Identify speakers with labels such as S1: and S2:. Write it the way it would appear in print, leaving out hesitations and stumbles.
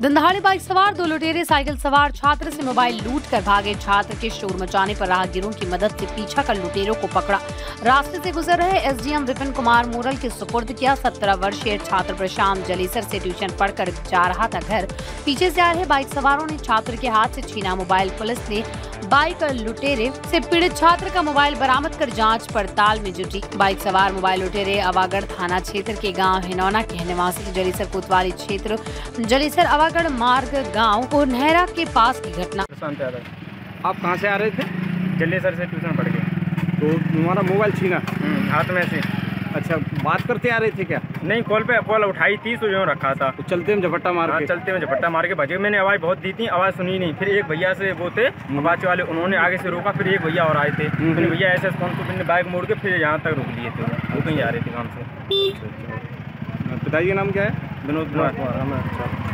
S1: दंदहाड़े bike सवार दो लुटेरे साइकिल सवार छात्र से मोबाइल लूट कर भागे। छात्र के शोर मचाने पर राहगीरों की मदद से पीछा कर लुटेरों को पकड़ा। रास्ते से गुजर रहे एसडीएम विपिन कुमार मूरल के सुपुर्द किया। 17 वर्षीय छात्र प्रशांत जलेसर से ट्यूशन पढ़कर जा रहा था घर। पीछे से आ रहे बाइक सवारों ने छात्र के हाथ से छीना मोबाइल। पुलिस ने बाइक लुटेरे से पीड़ित छात्र का मोबाइल बरामद कर जांच पड़ताल में जुटी। बाइक सवार मोबाइल लुटेरे अवागढ़ थाना क्षेत्र के गांव हिनौना के निवासी। जलेसर कोतवाली क्षेत्र जलेसर अवागढ़ मार्ग गांव और नहरा के पास की घटना।
S2: आप कहां से आ रहे थे?
S3: जलेसर से ट्यूशन पढ़ के।
S2: तो तुम्हारा मोबाइल छीना
S3: हाथ में से?
S2: अच्छा, बात करते आ रहे थे क्या?
S3: नहीं, कॉल उठाई थी तो यूँ रखा था।
S2: तो चलते में झपट्टा मार के?
S3: चलते में झपट्टा मार के भजे। मैंने आवाज़ बहुत दी थी, आवाज़ सुनी नहीं। फिर एक भैया से वो थे बाचे वाले, उन्होंने आगे से रोका। फिर एक भैया और आए थे। फिर भैया ऐसे कौन तो मैंने बाइक मोड़ के फिर यहाँ तक रोक लिए थे। वो कहीं आ रहे थे काम से।
S2: पिताजी का नाम क्या है?
S3: विनोद कुमार।